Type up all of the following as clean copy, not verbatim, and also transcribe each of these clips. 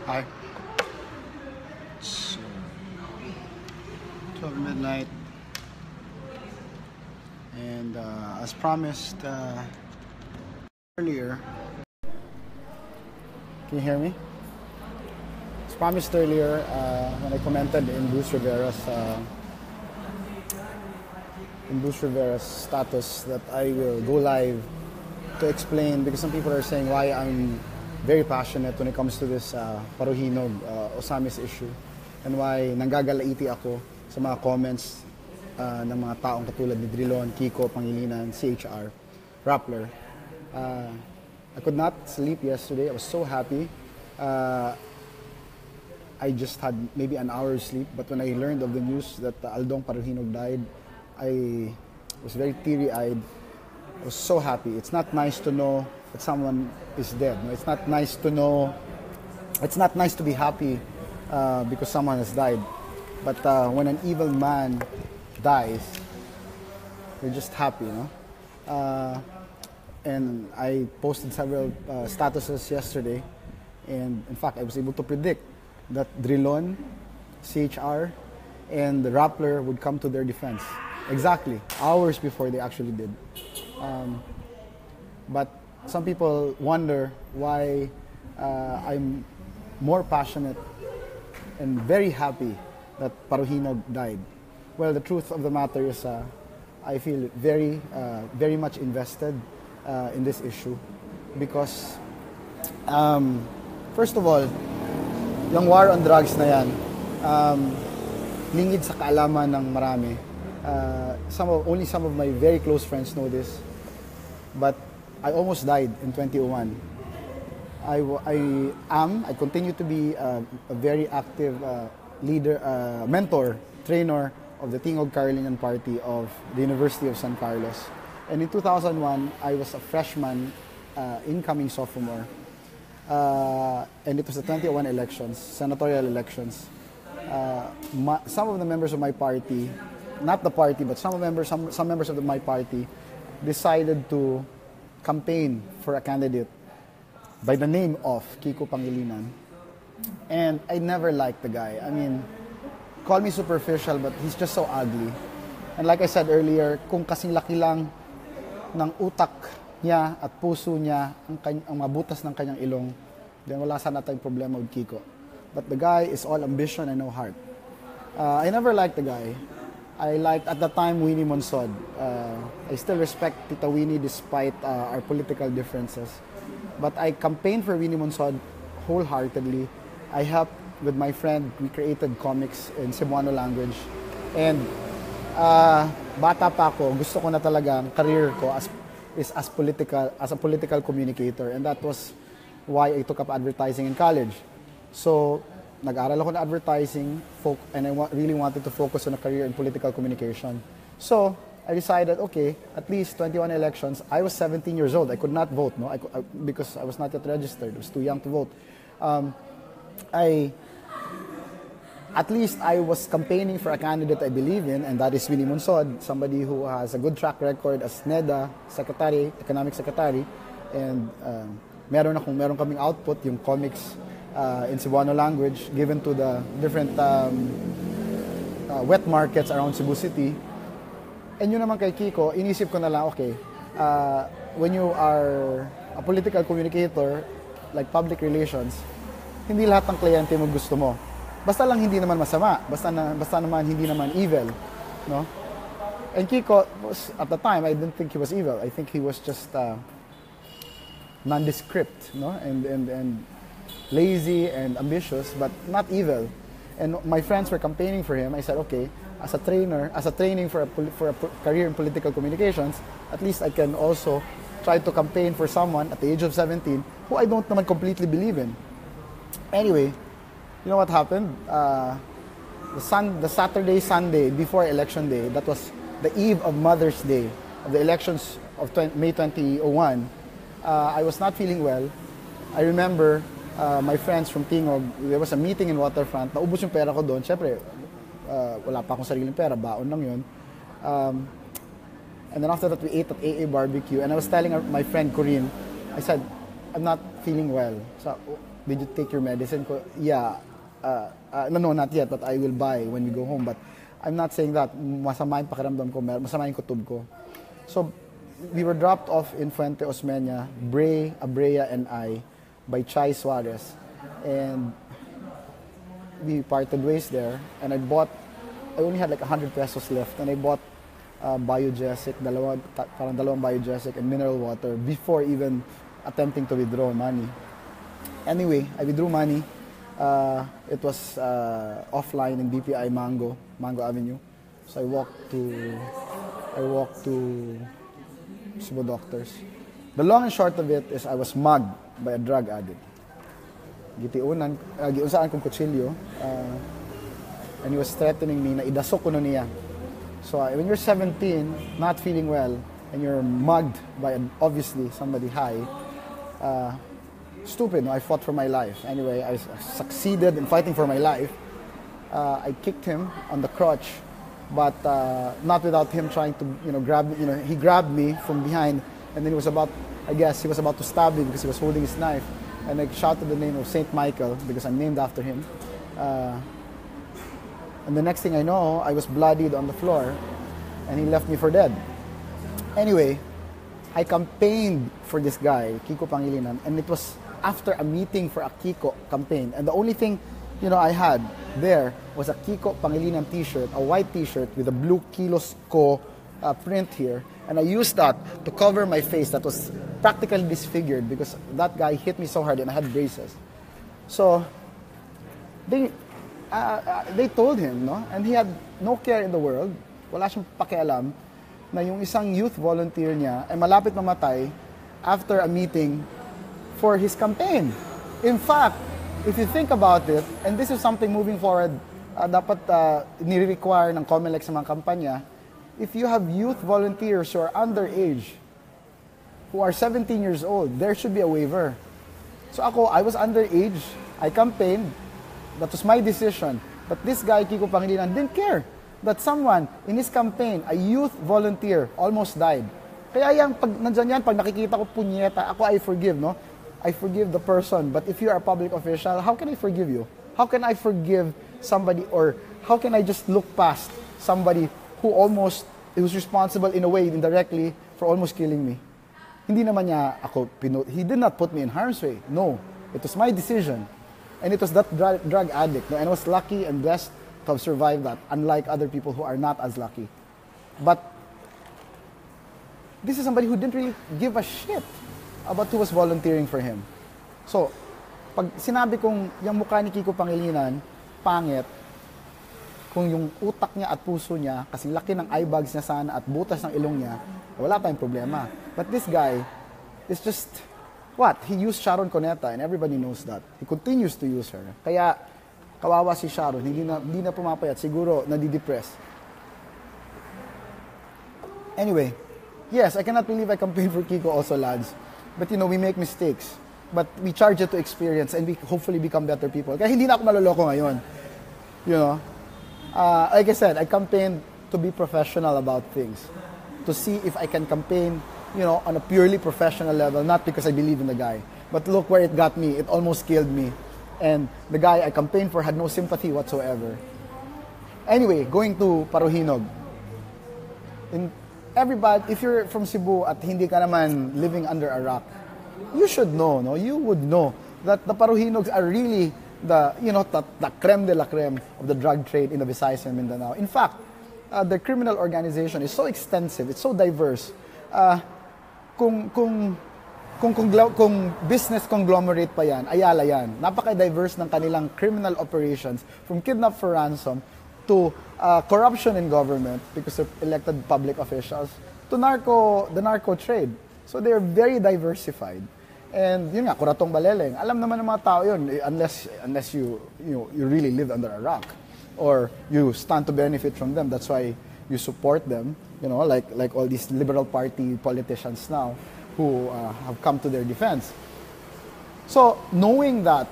Hi. It's 12 midnight, and as promised earlier, can you hear me? As promised earlier, when I commented in Bruce Rivera's status that I will go live to explain, because some people are saying why I'm very passionate when it comes to this Paruhinog Osamis issue, and why nanggagalaiti ako sa mga comments ng mga taong katulad ni Drilon, Kiko, Pangilinan, CHR, Rappler. I could not sleep yesterday. I was so happy. I just had maybe an hour's sleep, but when I learned of the news that Aldong Paruhinog died, I was very teary-eyed. I was so happy. It's not nice to know that someone is dead. No? It's not nice to know. It's not nice to be happy because someone has died. But when an evil man dies, you're just happy, no? And I posted several statuses yesterday, and in fact, I was able to predict that Drilon, CHR, and the Rappler would come to their defense. Exactly, hours before they actually did. But some people wonder why I'm more passionate and very happy that Paruhinog died. Well, the truth of the matter is I feel very much invested in this issue because first of all, yung war on drugs na yan, lingid sa kaalaman ng marami. Only some of my very close friends know this, but I almost died in 2001. I continue to be a very active leader, mentor, trainer of the Tingog Carolinian Party of the University of San Carlos. And in 2001, I was a freshman, incoming sophomore. And it was the 2001 elections, senatorial elections. Some of the members of my party, not the party, but some members of my party decided to campaign for a candidate by the name of Kiko Pangilinan. And I never liked the guy. I mean, call me superficial, but he's just so ugly. And like I said earlier, kung kasing laki lang ng utak niya at puso niya ang mabutas ng kanyang ilong, then wala sana tayong problema with Kiko. But the guy is all ambition and no heart. I never liked the guy. I liked, at the time, Winnie Monsod. I still respect Tita Winnie despite our political differences. But I campaigned for Winnie Monsod wholeheartedly. I helped with my friend, we created comics in Cebuano language. And bata pa ako, gusto ko na talaga ang career ko as a political communicator. And that was why I took up advertising in college. So, nag-aral ako na advertising and I really wanted to focus on a career in political communication. So, I decided, okay, at least 21 elections. I was 17 years old. I could not vote, no, because I was not yet registered. I was too young to vote. At least I was campaigning for a candidate I believe in, and that is Winnie Monsod, somebody who has a good track record as NEDA secretary, economic secretary, and meron kaming output, yung comics in Cebuano language given to the different wet markets around Cebu City. And yun naman kay Kiko, inisip ko na lang, okay, when you are a political communicator, like public relations, hindi lahat ng kliyente mo gusto mo. Basta lang hindi naman masama, basta naman hindi naman evil, no? And Kiko was, at the time, I didn't think he was evil. I think he was just nondescript, no? And lazy and ambitious, but not evil. And my friends were campaigning for him. I said, okay, as a training for a career in political communications, at least I can also try to campaign for someone at the age of 17 who I don't naman completely believe in. Anyway, you know what happened? The Saturday, Sunday before election day, that was the eve of Mother's Day of the elections of May 2001, I was not feeling well. I remember my friends from Tingog, there was a meeting in Waterfront, naubos yung pera ko doon. Siyempre, wala pa akong sariling pera, baon lang yun. And then after that, we ate at AA Barbecue, and I was telling my friend Corinne, I said, I'm not feeling well. So, did you take your medicine? Ko, yeah. No, not yet, but I will buy when we go home. But I'm not saying that masama yung pakiramdam ko, masama yung kutob ko. So, we were dropped off in Fuente Osmeña, Bray, Abrea, and I, by Chai Suarez. And we parted ways there. And I only had like 100 pesos left. And I bought Biogesic, parang dalawang Biogesic and mineral water before even attempting to withdraw money. Anyway, I withdrew money. It was offline in BPI Mango Avenue. So I walked to Cebu Doctors. The long and short of it is I was mugged by a drug addict. Giunsaan kong kutsilyo, and he was threatening me na idasok ko niya. So when you're 17, not feeling well, and you're mugged by obviously somebody high, stupid, no? I fought for my life. Anyway, I succeeded in fighting for my life. I kicked him on the crotch, but not without him trying to, grab me. He grabbed me from behind, and then he was about to stab me because he was holding his knife. And I shouted the name of Saint Michael because I'm named after him. And the next thing I know, I was bloodied on the floor, and he left me for dead. Anyway, I campaigned for this guy, Kiko Pangilinan, and it was after a meeting for a Kiko campaign. And the only thing, I had there was a Kiko Pangilinan t-shirt, a white t-shirt with a blue Kilos Co print here. And I used that to cover my face that was practically disfigured because that guy hit me so hard and I had braces. So, they told him, no? And he had no care in the world. Wala siyang pakialam na yung isang youth volunteer niya ay malapit mamatay after a meeting for his campaign. In fact, if you think about it, and this is something moving forward, dapat nire-require ng COMELEC sa mga kampanya, if you have youth volunteers who are underage, who are 17 years old, there should be a waiver. So I was underage, I campaigned, that was my decision. But this guy, Kiko Pangilinan, didn't care that someone in his campaign, a youth volunteer, almost died. Kaya pag nandyan yan, pag nakikita ko punyeta, I forgive, no? I forgive the person. But if you are a public official, how can I forgive you? How can I forgive somebody, or how can I just look past somebody who was responsible in a way, indirectly, for almost killing me? Hindi naman niya he did not put me in harm's way. No, it was my decision. And it was that drug addict. No? And I was lucky and blessed to have survived that, unlike other people who are not as lucky. But this is somebody who didn't really give a shit about who was volunteering for him. So, pag sinabi kong yung mukha ni Kiko Pangilinan, pangit, kung yung utak niya at puso niya, kasi laki ng eye bags niya sana at butas ng ilong niya, wala tayong problema. But this guy is just, he used Sharon Cuneta, and everybody knows that. He continues to use her. Kaya, kawawa si Sharon, hindi na pumapayat, siguro nadidepress. Anyway, yes, I cannot believe I campaigned for Kiko also, lads. But we make mistakes. But we charge it to experience, and we hopefully become better people. Kaya hindi na ako maloloko ngayon. Like I said, I campaigned to be professional about things. To see if I can campaign, on a purely professional level, not because I believe in the guy. But look where it got me. It almost killed me. And the guy I campaigned for had no sympathy whatsoever. Anyway, going to Paruhinog. Everybody, if you're from Cebu at hindi ka naman living under a rock, you should know, no? You would know that the Paruhinogs are really the creme de la creme of the drug trade in the Visayas and Mindanao. In fact, the criminal organization is so extensive, it's so diverse. Kung business conglomerate pa yan, Ayala yan. Napaka-diverse ng kanilang criminal operations, from kidnap for ransom to corruption in government because of elected public officials, to the narco trade. So they're very diversified. And yun nga, Kuratong Baleleng, alam naman ng mga tao yun, unless you really live under a rock or you stand to benefit from them. That's why you support them, like all these Liberal Party politicians now who have come to their defense. So knowing that,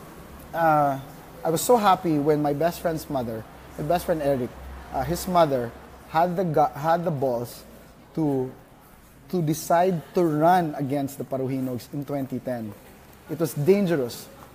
I was so happy when my best friend's mother, my best friend Eric, his mother had the balls to decide to run against the Paruhinogs in 2010. It was dangerous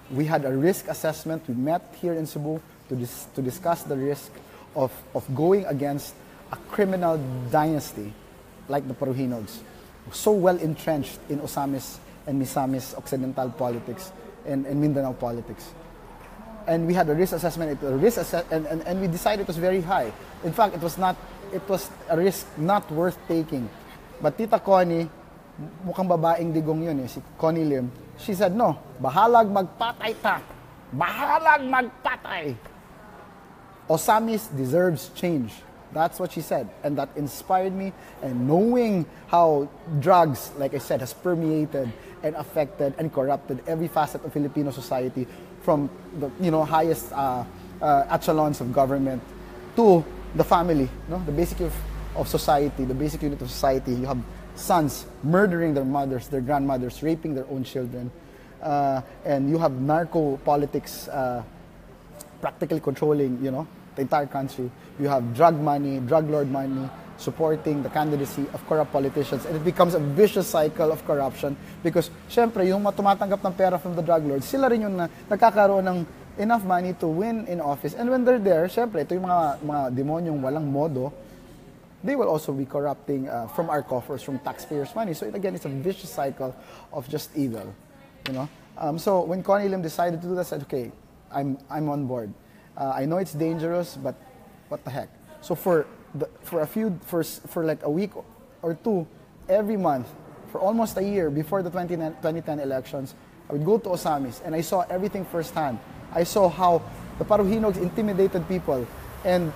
We had a risk assessment. We met here in Cebu to discuss the risk of going against a criminal dynasty like the Parujinogs, so well entrenched in Osamis and Misamis Occidental politics and Mindanao politics. And we had a risk assessment, and we decided it was very high. In fact, it was a risk not worth taking. But Tita Connie, mukhang babaeng digong yun si Connie Lim, she said, no, bahalag magpatay ta. Bahalag magpatay. Osamis deserves change. That's what she said. And that inspired me. And knowing how drugs, like I said, has permeated and affected and corrupted every facet of Filipino society, from the highest echelons of government to the family, the basic of society, the basic unit of society. You have sons murdering their mothers, their grandmothers, raping their own children. And you have narco politics practically controlling, the entire country. You have drug money, drug lord money, supporting the candidacy of corrupt politicians. And it becomes a vicious cycle of corruption because, syempre, yung tumatanggap ng pera from the drug lords, sila rin yung nagkakaroon ng enough money to win in office. And when they're there, syempre, ito yung mga demonyong walang modo, they will also be corrupting from our coffers, from taxpayers' money. So, again, it's a vicious cycle of just evil. So, when Connie Lim decided to do that, I said, okay, I'm on board. I know it's dangerous, but what the heck? So for like a week or two, every month, for almost a year before the 2010 elections, I would go to Osamis and I saw everything firsthand. I saw how the Parujinogs intimidated people, and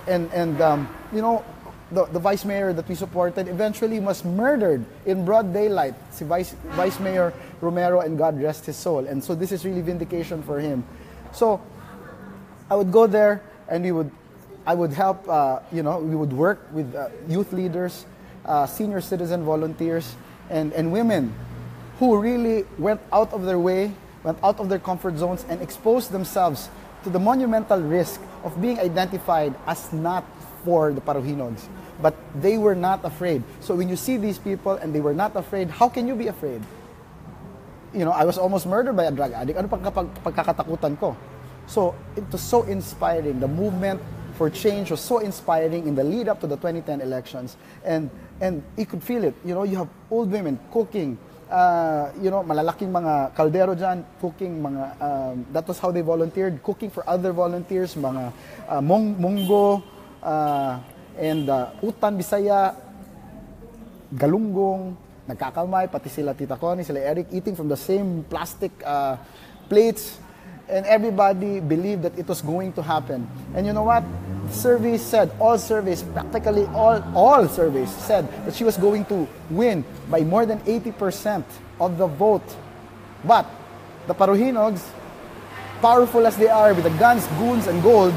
the vice mayor that we supported eventually was murdered in broad daylight. Si Vice Mayor Romero, and God rest his soul. And so this is really vindication for him. So I would go there and I would help, we would work with youth leaders, senior citizen volunteers, and women who really went out of their way, went out of their comfort zones, and exposed themselves to the monumental risk of being identified as not for the Parujinogs. But they were not afraid. So when you see these people and they were not afraid, how can you be afraid? I was almost murdered by a drug addict. Ano pagkakatakutan ko? So it was so inspiring. The movement for change was so inspiring in the lead up to the 2010 elections. And you could feel it. You have old women cooking, malalaking mga kaldero dyan, cooking that was how they volunteered, cooking for other volunteers, mga munggo, and utan, bisaya, galunggong, nagkakamay, pati sila Tita Connie, sila Eric, eating from the same plastic plates. And everybody believed that it was going to happen. And you know what? Surveys said, practically all surveys said that she was going to win by more than 80% of the vote. But the Parujinogs, powerful as they are with the guns, goons, and gold,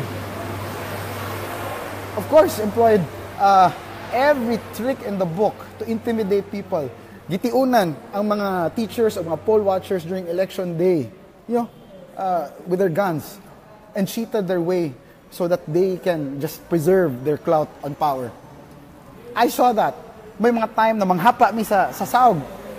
of course, employed every trick in the book to intimidate people. Gitiunan ang mga teachers o mga poll watchers during election day. With their guns, and cheated their way so that they can just preserve their clout on power. I saw that. May mga time na manghapa mi sa sahog.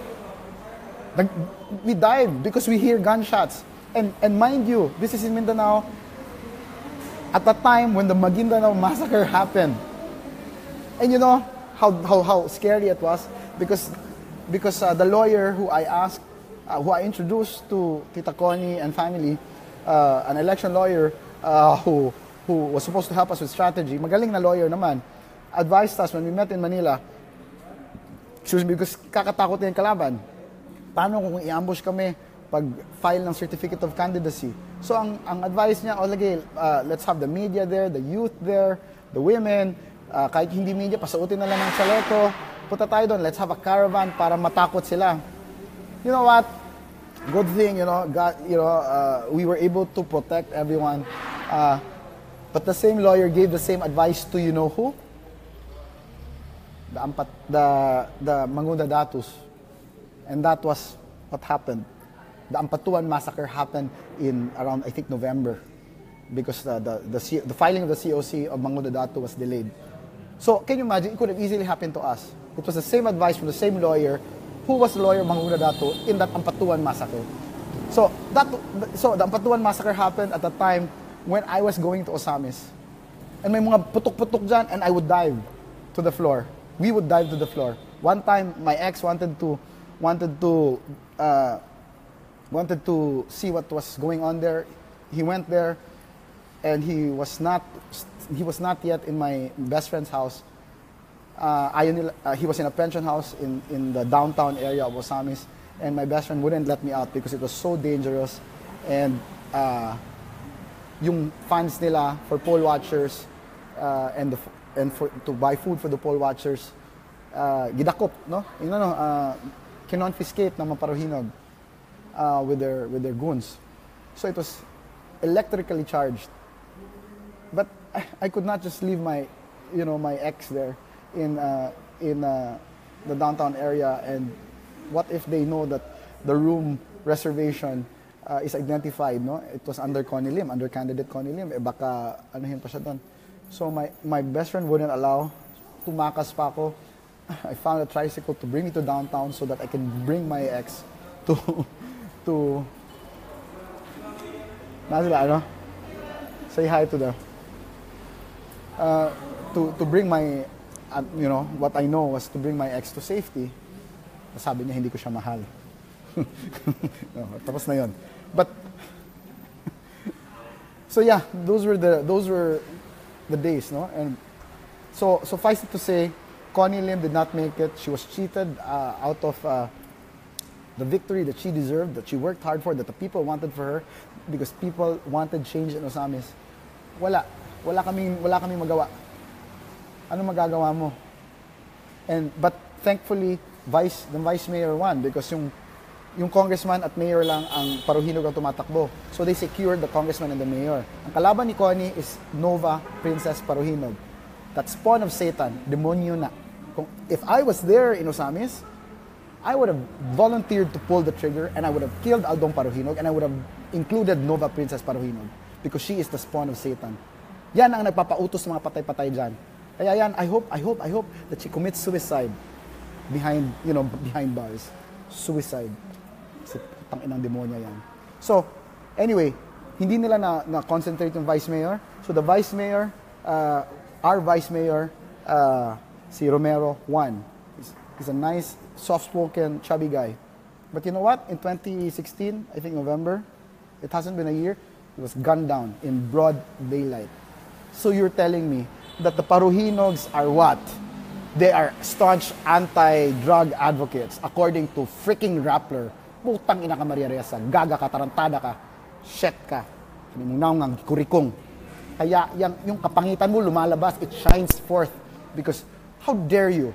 We dive because we hear gunshots. And mind you, this is in Mindanao at the time when the Maguindanao massacre happened. And you know how scary it was because the lawyer who I asked, who I introduced to Tita Connie and family, an election lawyer who was supposed to help us with strategy, magaling na lawyer naman, advised us when we met in Manila, because kakatakot na yung kalaban. Paano kung i-ambush kami pag file ng certificate of candidacy? So ang advice niya, let's have the media there, the youth there, the women, kahit hindi media, pasautin na lang ng chaleco, punta tayo doon, let's have a caravan para matakot sila. You know what? Good thing, God, we were able to protect everyone. But the same lawyer gave the same advice to who? The Mangunda Datus. And that was what happened. The Ampatuan massacre happened in around, I think, November, because the filing of the COC of Mangunda Datu was delayed. So can you imagine? It could have easily happened to us. It was the same advice from the same lawyer who was the lawyer Mangunda Datu in that Ampatuan massacre. So the Ampatuan massacre happened at the time when I was going to Osamis. And may mga putok-putok dyan, and I would dive to the floor. We would dive to the floor. One time, my ex wanted to see what was going on there. He went there, and he was not yet in my best friend's house. He was in a pension house in the downtown area of Osamis, and my best friend wouldn't let me out because it was so dangerous. And yung funds nila for poll watchers to buy food for the poll watchers, gidakop, no? Kinonfiscate ng mga Paruhinog with their goons. So it was electrically charged. But I could not just leave my ex there in the downtown area, and what if they know that the room reservation is identified, no? It was under Connie Lim, under candidate Connie Lim. Baka anuhin pa siya doon. So my best friend wouldn't allow. Tumakas pa ako. I found a tricycle to bring me to downtown so that I can bring my ex to say hi to the to bring my what I know was to bring my ex to safety. Sabi niya hindi ko siya mahal. Tapos na yun. But so yeah, those were the days, no? And so suffice it to say, Connie Lim did not make it. She was cheated out of the victory that she deserved, that she worked hard for, that the people wanted for her, because people wanted change in Osamis. Wala kaming magawa. Ano magagawa mo? But thankfully, the vice mayor won, because yung congressman at mayor lang ang Paruhinog ang tumatakbo. So they secured the congressman and the mayor. Ang kalaban ni Connie is Nova Princess Paruhinog. That spawn of Satan, demonyo na. If I was there in Osamis, I would have volunteered to pull the trigger, and I would have killed Aldong Paruhinog, and I would have included Nova Princess Paruhinog, because she is the spawn of Satan. Yan ang nagpapautos ng mga patay-patay dyan. Kaya yan, I hope that she commits suicide behind bars. Suicide. Kasi tanginang demonya yan. So, anyway, hindi nila na-concentrate yung vice mayor. So the vice mayor, our vice mayor, si Romero, won. He's a nice, soft-spoken, chubby guy. But you know what? In 2016, I think November, it hasn't been a year, he was gunned down in broad daylight. So you're telling me that the Paruhinogs are what? They are staunch anti-drug advocates, according to freaking Rappler. Putang ina ka, Maria Ressa. Gaga ka, tarantada ka. Shit ka. Hinimunang ng kurikong. Kaya yung kapangitan mo lumalabas, it shines forth. Because how dare you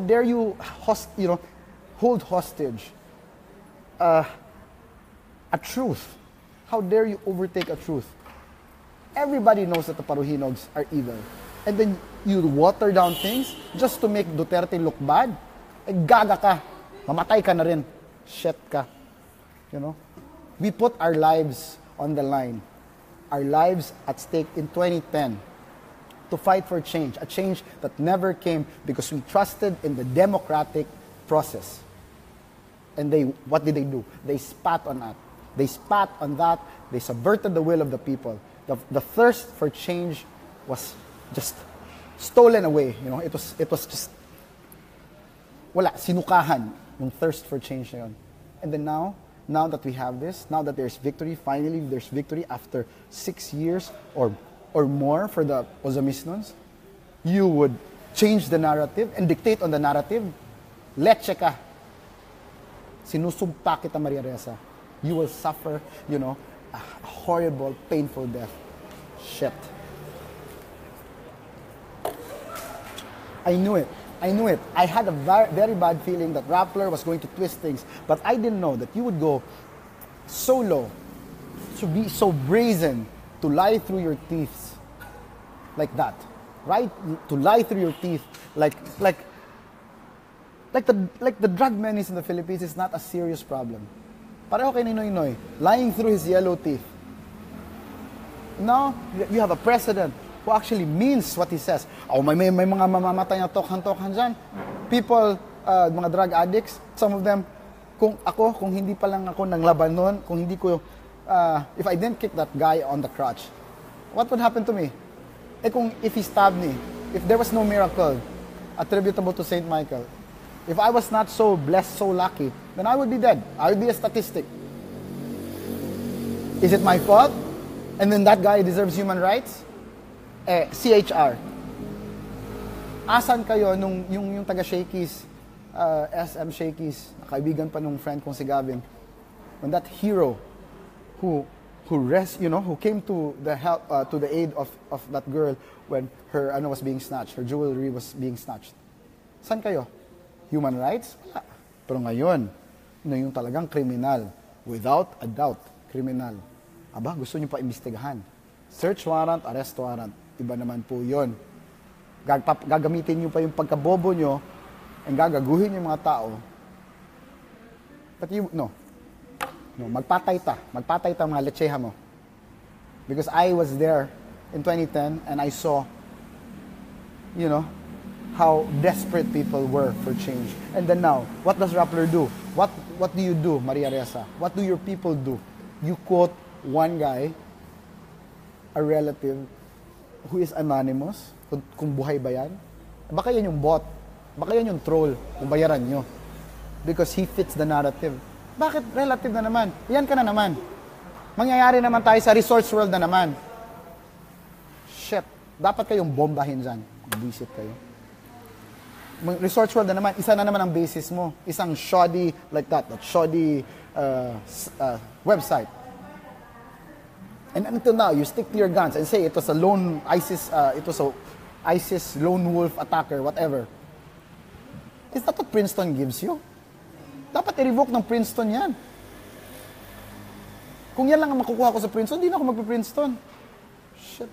hold hostage a truth? How dare you overtake a truth? Everybody knows that the Paruhinogs are evil. And then you water down things just to make Duterte look bad. Gaga ka. Mamatay ka na rin. Shit ka. We put our lives on the line. Our lives at stake in 2010 to fight for change. A change that never came because we trusted in the democratic process. And what did they do? They spat on that. They spat on that. They subverted the will of the people. The thirst for change was just stolen away. It was just sinukahan yung thirst for change na yun. And then now that we have this, now that there's victory, finally there's victory after 6 years or more for the Ozamisnons, you would change the narrative and dictate on the narrative. Leche ka. Sinusumpa kita, Maria Ressa. You will suffer, a horrible, painful death. Shit. I knew it. I had a very bad feeling that Rappler was going to twist things, but I didn't know that you would go so low, to be so brazen, to lie through your teeth like that, right? To lie through your teeth like the drug menace in the Philippines is not a serious problem. Pareho kay Ninoy Noy, lying through his yellow teeth. Now, you have a president who actually means what he says. May mga mamamatay na tokhan-tokhan dyan. People, mga drug addicts, some of them kung hindi pa lang ako nang laban nun, kung hindi ko, if I didn't kick that guy on the crotch, what would happen to me? If he stabbed me, if there was no miracle attributable to Saint Michael, if I was not so blessed, so lucky, then I would be dead. I would be a statistic. Is it my fault? And then that guy deserves human rights? CHR. Asan kayo nung yung taga Shakey's, SM Shakey's, kaibigan pa nung friend kong si Gavin, when that hero who came to the help to the aid of that girl when her was being snatched, her jewelry was being snatched. San kayo? Human rights? Wala. Pero ngayon, yung talagang kriminal, without a doubt, kriminal. Aba, gusto niyo pa imbestigahan. Search warrant, arrest warrant. Iba naman po 'yon. Gagamitin niyo pa yung pagkabobo niyo and gagaguhin yung mga tao. But magpatay ta mga lecheha mo. Because I was there in 2010 and I saw, how desperate people were for change. And then now, what does Rappler do? What do you do, Maria Ressa? What do your people do? You quote one guy, a relative, who is anonymous, kung buhay ba yan. Baka yan yung bot. Baka yan yung troll, kung bayaran nyo. Because he fits the narrative. Bakit relative na naman? Yan ka na naman. Mangyayari naman tayo sa Resorts World na naman. Shit. Dapat kayong bombahin dyan. Visit kayo. Resorts World na naman, isa na naman ang basis mo. Isang shoddy like that shoddy website. And until now, you stick to your guns and say it was a lone ISIS lone wolf attacker, whatever. Is that what Princeton gives you? Dapat i-revoke ng Princeton yan. Kung yan lang ang makukuha ko sa Princeton, hindi na ako magpa-Princeton. Shit.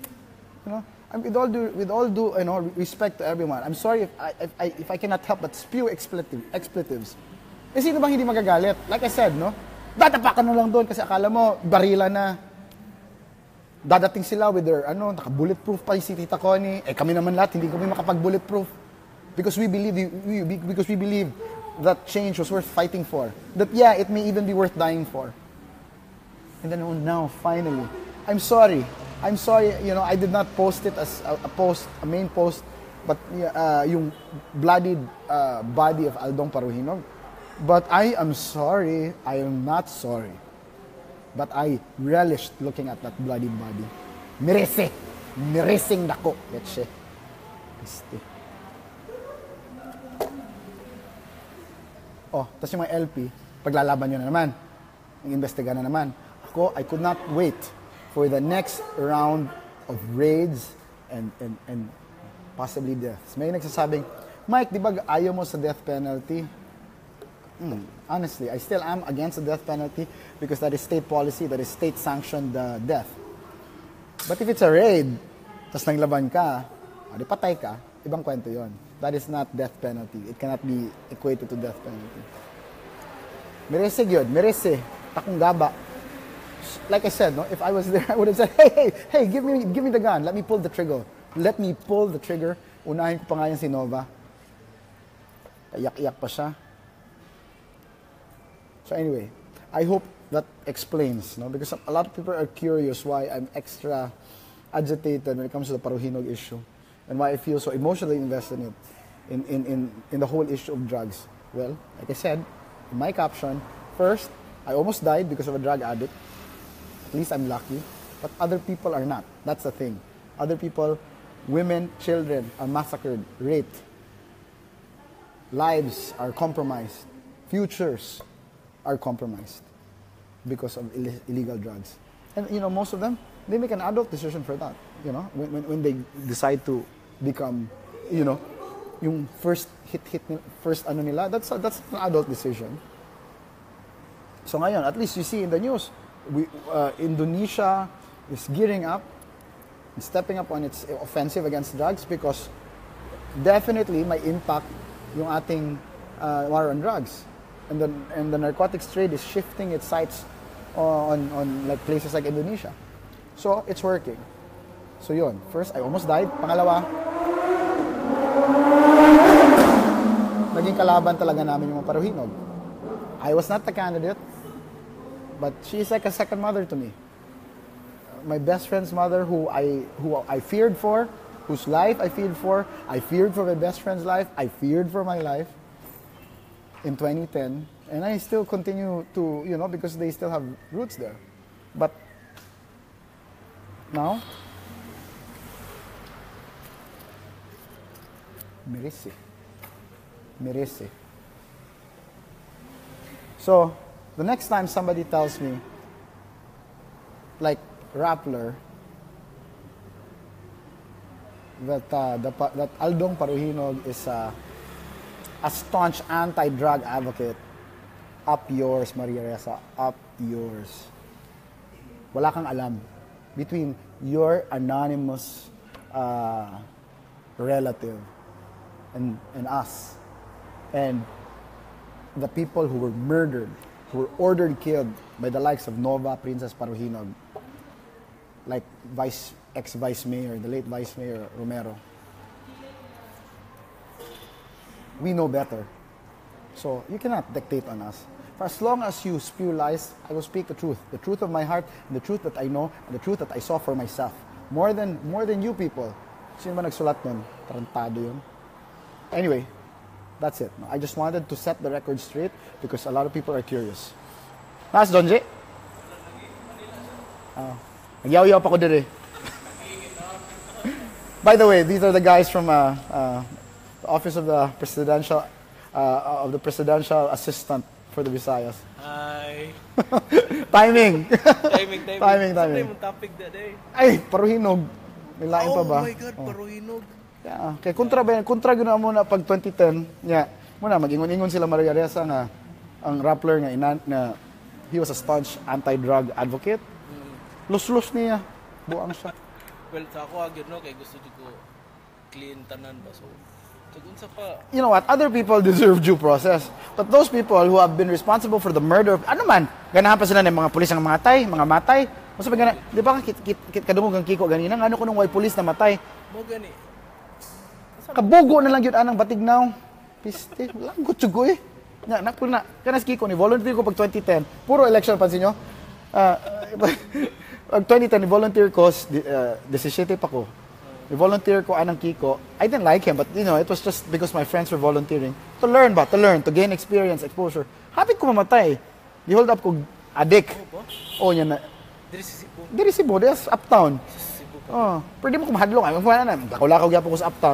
With all due respect to everyone, I'm sorry if I cannot help but spew expletives. Sino bang hindi magagalit? Like I said, dadapakan na lang doon kasi akala mo, barila na. Dadating sila with their, naka-bulletproof pa si Tita Connie. Kami naman lahat, hindi kami makapag-bulletproof. Because we believe that change was worth fighting for. That, it may even be worth dying for. And then now, finally, I'm sorry, I did not post it as a main post, but yung bloodied body of Aldong Paruhinog. But I am sorry, I am not sorry. But I relished looking at that bloodied body. Miresing dako, let's say. Tapos yung mga LP, paglalaban nyo na naman, nag-investiga na naman. Ako, I could not wait for the next round of raids and possibly deaths. May nagsasabing, Mike, di ba ayaw mo sa death penalty? Honestly, I still am against the death penalty because that is state policy, that is state-sanctioned death. But if it's a raid, tas naglaban ka, di patay ka, ibang kwento yon. That is not death penalty. It cannot be equated to death penalty. Merese yun, merese. Takong gaba. Like I said, if I was there, I would have said, hey, give me the gun. Let me pull the trigger. Unahin ko pa nga yan si Nova. Iyak-iyak pa siya. So anyway, I hope that explains, because a lot of people are curious why I'm extra agitated when it comes to the Paruhinog issue and why I feel so emotionally invested in the whole issue of drugs. Well, like I said, in my caption, first, I almost died because of a drug addict. At least I'm lucky. But other people are not. That's the thing. Other people, women, children are massacred, raped. Lives are compromised. Futures are compromised because of illegal drugs. And, most of them, they make an adult decision for that. When they decide to become, yung first ano nila, that's an adult decision. So ngayon, at least you see in the news, Indonesia is gearing up and stepping up on its offensive against drugs because definitely may impact yung ating war on drugs. And the narcotics trade is shifting its sights on like places like Indonesia. So it's working. So yun, first I almost died. Pangalawa, naging kalaban talaga namin yung mga Paruhinog. I was not the candidate, but she's like a second mother to me. My best friend's mother, who I feared for, whose life I feared for. I feared for my best friend's life. I feared for my life in 2010. And I still continue to, because they still have roots there. But now, merece. So, the next time somebody tells me, like Rappler, that Aldong Paruhinog is a staunch anti-drug advocate, up yours, Maria Ressa, up yours. Wala kang alam between your anonymous relative and us and the people who were murdered, who were ordered killed by the likes of Nova Princess Paruhinog, like ex-vice mayor, the late vice mayor Romero. We know better. So you cannot dictate on us. For as long as you spew lies, I will speak the truth of my heart, and the truth that I know, and the truth that I saw for myself. More than you people. Sino ba nagsulat nun? Tarantado yun. Anyway, that's it. I just wanted to set the record straight because a lot of people are curious. Nas, Donje? Nagyaw-yaw pa ko dire. By the way, these are the guys from the office of the presidential assistant for the Visayas. Hi. Timing. Timing. Saan yung topic that day? Ay, Paruhinog. May lain pa ba? Oh my God, Paruhinog. Yeah, kay kontra gina muna pag 2010. Yeah, muna mag-ingon-ingon sila Maria Ressa nga ang Rappler nga he was a staunch anti-drug advocate. Lus-lus niya. Buang siya. Well, sa ako agad no kay gusto ko clean tanan ba so sa pa. You know what? Other people deserve due process. But those people who have been responsible for the murder of, ano man, ganahan pa sila ng mga pulis ang mga matay. Masa gana, di ba kadungog ang Kiko ganina, ano ko nung way pulis na matay. Mo gani. Kabugo na lang yun anang batignaw. Piste, lagot sugo eh. Nakuna, kanas Kiko ni volunteer ko pag 2010. Puro election pansin nyo. Pag 2010 ni volunteer ko, 17 pa ko. I-volunteer ko anang Kiko. I didn't like him, but it was just because my friends were volunteering. To learn, to gain experience, exposure. Hapit ko mamatay. Di hold up ko adik. Oh, yan na. Diri si Cebu, that's uptown. Oh, pwede mo kumahadlong. Ay, lakaw-lakaw gyapon ko sa uptown.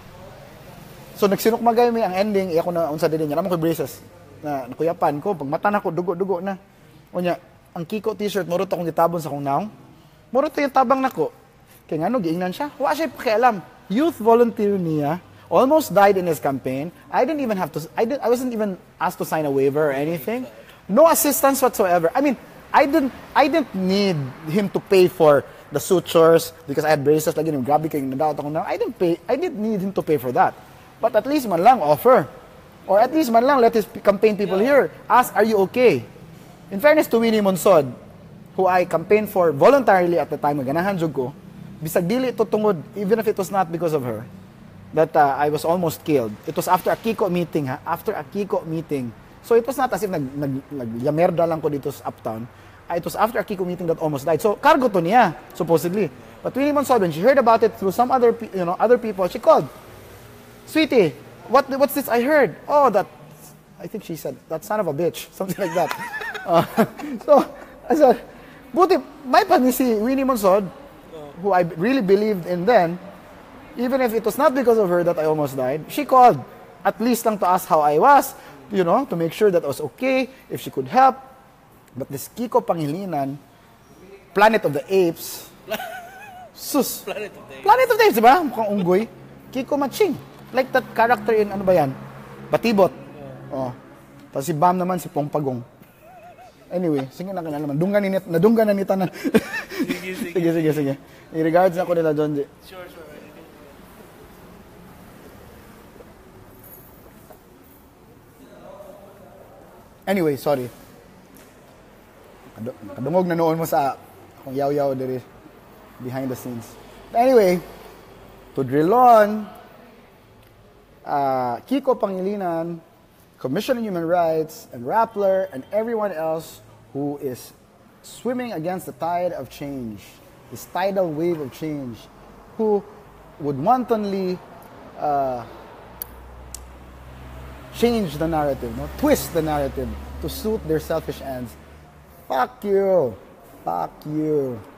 So nagsinukmagay mi ang ending, iya ko na unsa din niya. Namo ko braces na nakuyapan ko, pag mata na ko dugo-dugo na. Unya, ang Kiko t-shirt murot akong gitabon sa kong naong. Murot yung tabang nako. Kaya ngano giingnan siya. Wa siya pakialam. Youth volunteer niya almost died in his campaign. I wasn't even asked to sign a waiver or anything. No assistance whatsoever. I mean, I didn't need him to pay for the sutures because I had braces like grabe kay nadaot ako na. I didn't need him to pay for that. But at least man lang offer. Or at least man lang let his campaign people hear. Ask, are you okay? In fairness to Winnie Monsod, who I campaigned for voluntarily at the time, ganahan jud ko, bisag dili to tungod, even if it was not because of her, that I was almost killed. It was after a Kiko meeting, After a Kiko meeting. So it was not as if nagyamerda lang ko dito sa uptown. It was after a Kiko meeting that almost died. So cargo to niya, supposedly. But Winnie Monsod, when she heard about it through some other people, she called. Sweetie, what's this I heard? Oh, I think she said, that son of a bitch. Something like that. So, I said, buti, may pa ni si Winnie Monsod, who I really believed in then, even if it was not because of her that I almost died, she called, at least lang to ask how I was, to make sure that I was okay, if she could help. But this Kiko Pangilinan, Planet of the Apes, sus, Planet of the Apes. Planet of the Apes, diba? Mukhang unggoy. Kiko Maching. Like that character in, ano ba yan? Batibot. Oh. Tapos si Bam naman, si Pongpagong. Anyway, sige na kanalaman. Nadunggan na ni Tanan. Sige. I-regards na ko nila, John J. Sure. Anyway, sorry. Kadungog na noon mo sa akong yaw-yaw diri behind the scenes. But anyway, to drill on, Kiko Pangilinan Commission on Human Rights, and Rappler, and everyone else who is swimming against the tide of change, this tidal wave of change, who would wantonly change the narrative, no? Twist the narrative to suit their selfish ends. Fuck you. Fuck you.